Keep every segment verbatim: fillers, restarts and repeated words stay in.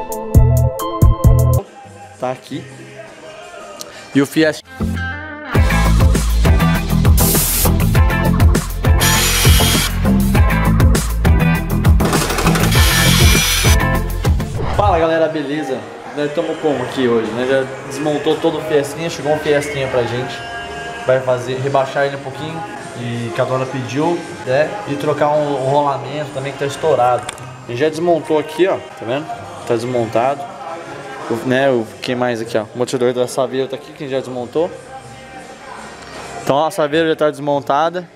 Tá aqui. E o Fiesta. Fala galera, beleza? Nós estamos como aqui hoje, né? Já desmontou todo o Fiestinha, chegou um Fiestinha pra gente. Vai fazer, rebaixar ele um pouquinho, e que a dona pediu, né? E trocar um, um rolamento também que tá estourado. Ele já desmontou aqui, ó, tá vendo? Tá desmontado. O, né, o que mais aqui, ó? O motor da Saveiro tá aqui, que já desmontou. Então a Saveiro já tá desmontada.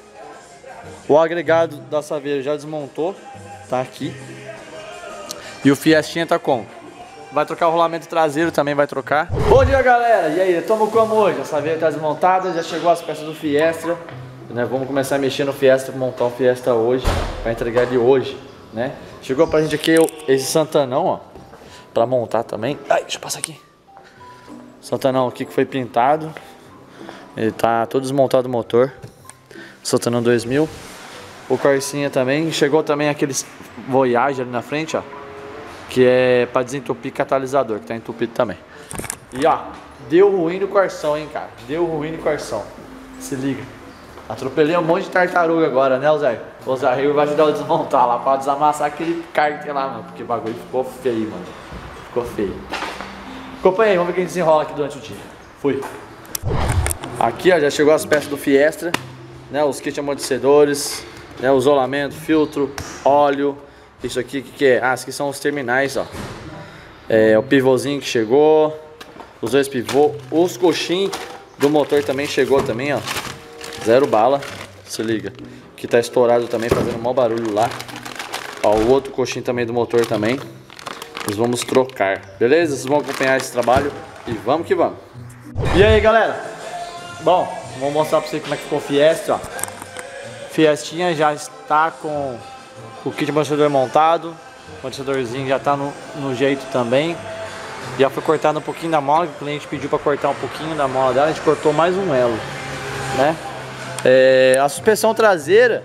O agregado da Saveiro já desmontou, tá aqui. E o Fiestinha tá como? Vai trocar o rolamento traseiro, também vai trocar. Bom dia galera, e aí, estamos como hoje? A Saveiro tá desmontada, já chegou as peças do Fiesta, né? Vamos começar a mexer no Fiesta, montar o Fiesta hoje, para entregar ele hoje, né? Chegou pra gente aqui esse Santanão, ó, pra montar também. Ai, deixa eu passar aqui. Santanão aqui que foi pintado. Ele tá todo desmontado o motor. Santanão dois mil. O Corsinha também. Chegou também aqueles Voyage ali na frente, ó, que é pra desentupir catalisador, que tá entupido também. E ó, deu ruim no Corsão, hein, cara. Deu ruim no Corsão. Se liga. Atropelei um monte de tartaruga agora, né, Zé? O Zé vai ajudar eu a desmontar lá, pra desamassar aquele carro que tem lá, mano. Porque o bagulho ficou feio, mano. Ficou feio. Acompanha aí, vamos ver quem desenrola aqui durante o dia. Fui. Aqui, ó, já chegou as peças do Fiesta, né? Os kits amortecedores, né? O isolamento, filtro, óleo. Isso aqui, o que, que é? Ah, esses aqui são os terminais, ó. É, o pivôzinho que chegou. Os dois pivô. Os coxins do motor também chegou também, ó. Zero bala. Se liga. Que tá estourado também, fazendo um mau barulho lá. Ó, o outro coxinho também do motor também. Nós vamos trocar. Beleza? Vocês vão acompanhar esse trabalho. E vamos que vamos. E aí, galera? Bom, vou mostrar pra vocês como é que ficou o Fiesta, ó. Fiestinha já está com o kit amortecedor montado, o amortecedorzinho já está no, no jeito também. Já foi cortado um pouquinho da mola, que o cliente pediu para cortar um pouquinho da mola dela, a gente cortou mais um elo, né? É, a suspensão traseira,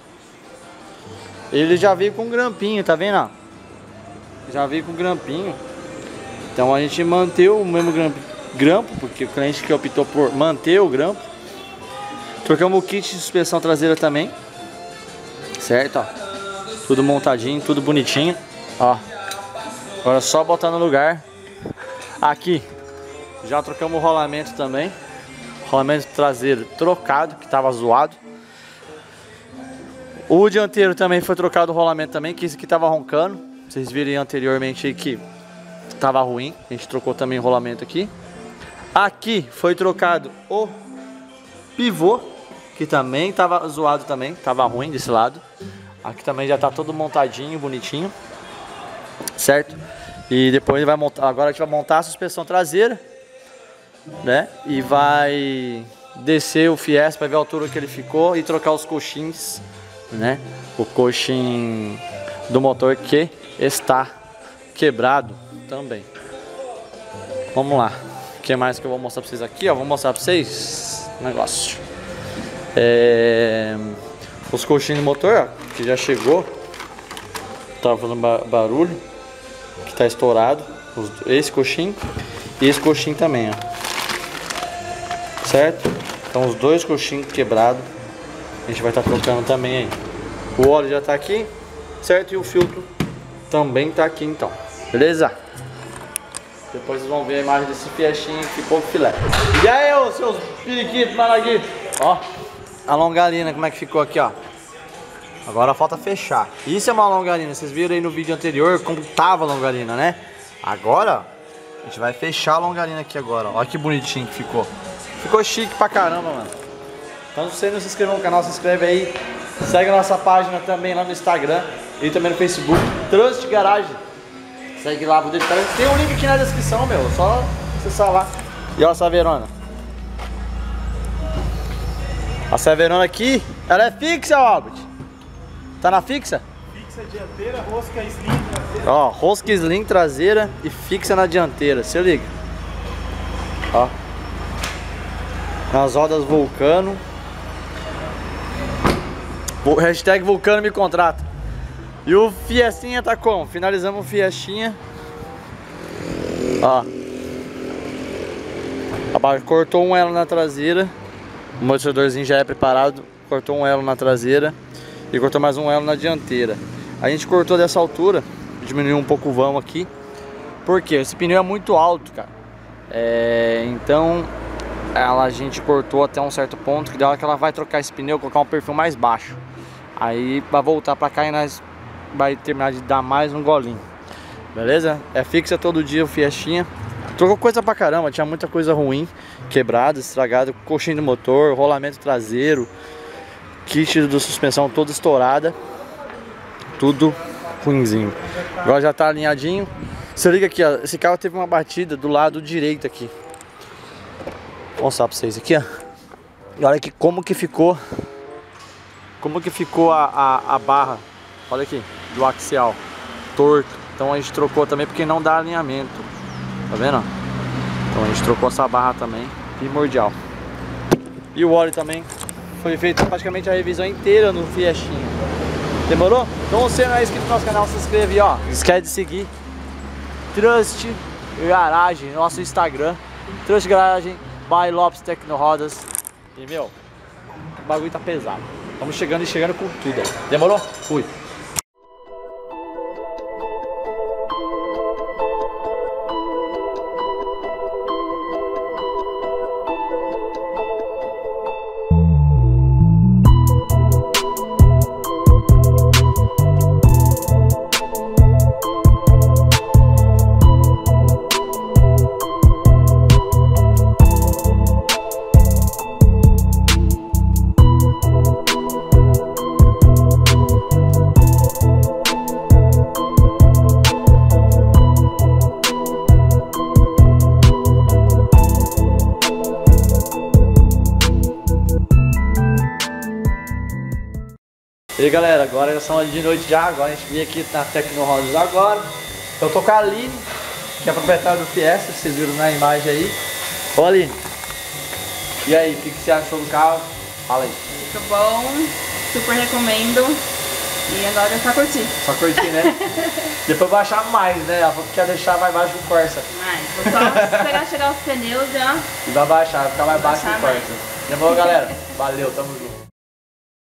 ele já veio com grampinho, tá vendo? Ó? Já veio com grampinho. Então a gente manteve o mesmo grampo, grampo, porque o cliente que optou por manter o grampo. Trocamos o kit de suspensão traseira também, certo? Ó. Tudo montadinho, tudo bonitinho, ó. Agora é só botar no lugar. Aqui já trocamos o rolamento também. Rolamento traseiro trocado, que estava zoado. O dianteiro também foi trocado o rolamento também, que esse aqui estava roncando. Vocês viram anteriormente aí que estava ruim. A gente trocou também o rolamento aqui. Aqui foi trocado o pivô, que também estava zoado também, estava ruim desse lado. Aqui também já está todo montadinho, bonitinho, certo? E depois vai montar, agora a gente vai montar a suspensão traseira, né? E vai descer o Fiesta para ver a altura que ele ficou e trocar os coxins, né? O coxim do motor que está quebrado também. Vamos lá. O que mais que eu vou mostrar para vocês aqui? Ó, vou mostrar para vocês o negócio. É... Os coxinhos do motor, ó, que já chegou, tava fazendo barulho, que tá estourado, esse coxinho e esse coxinho também, ó, certo? Então os dois coxinhos quebrados, a gente vai estar tá trocando também aí. O óleo já tá aqui, certo? E o filtro também tá aqui, então, beleza? Depois vocês vão ver a imagem desse Fiestinha que ficou filé. E aí, ô, seus periquitos, malaguitos, ó, a longarina, como é que ficou aqui, ó. Agora falta fechar. Isso é uma longarina. Vocês viram aí no vídeo anterior como tava a longarina, né? Agora, a gente vai fechar a longarina aqui agora. Olha que bonitinho que ficou. Ficou chique pra caramba, mano. Então se você não se inscreveu no canal, se inscreve aí. Segue a nossa página também lá no Instagram e também no Facebook. Trust Garage. Segue lá, vou deixar. Tem um link aqui na descrição, meu. Só acessar lá. E olha a Saveirona. A Saveirona aqui, ela é fixa, Albert. Tá na fixa? Fixa dianteira, rosca slim traseira. Ó, rosca slim traseira e fixa na dianteira, se liga. Ó. Nas rodas Vulcano. Hashtag Vulcano me contrata. E o Fiestinha tá como? Finalizamos o Fiestinha. Ó. Cortou um elo na traseira. O amortecedorzinho já é preparado. Cortou um elo na traseira e cortou mais um elo na dianteira. A gente cortou dessa altura, diminuiu um pouco o vão aqui. Por quê? Esse pneu é muito alto, cara. É, então ela, a gente cortou até um certo ponto, que da hora que ela vai trocar esse pneu, colocar um perfil mais baixo. Aí vai voltar pra cá e nós vai terminar de dar mais um golinho. Beleza? É fixa todo dia o Fiestinha. Trocou coisa pra caramba, tinha muita coisa ruim, quebrada, estragada, coxinha do motor, rolamento traseiro, kit de suspensão toda estourada, tudo ruinzinho. Agora já tá alinhadinho. Você liga aqui, ó, esse carro teve uma batida do lado direito aqui. Vou mostrar pra vocês aqui, ó. E olha aqui como que ficou, como que ficou a, a, a barra, olha aqui, do axial, torto. Então a gente trocou também porque não dá alinhamento. Tá vendo? Então a gente trocou essa barra também, primordial. E o óleo também foi feito praticamente a revisão inteira no Fiestinha. Demorou? Então você não é inscrito no nosso canal, se inscreve aí, ó. Não esquece de seguir Trust Garage, nosso Instagram. Trust Garage by Lopes Tecnorodas. E meu, o bagulho tá pesado. Estamos chegando e chegando com tudo. Demorou? Fui. E aí galera, agora já são de noite já, agora a gente veio aqui na Tecnorodas agora. Então eu tô com a Aline, que é a proprietária do Fiesta, vocês viram na imagem aí. Ô Aline, e aí, o que, que você achou do carro? Fala aí. Muito bom, super recomendo. E agora é só curtir. Só curtir, né? Depois baixar mais, né? Ela falou que quer deixar mais baixo que o Corsa. Mais, vou só esperar chegar os pneus já. E vai baixar, vai ficar mais baixo que o Corsa. Demorou galera? Valeu, tamo junto.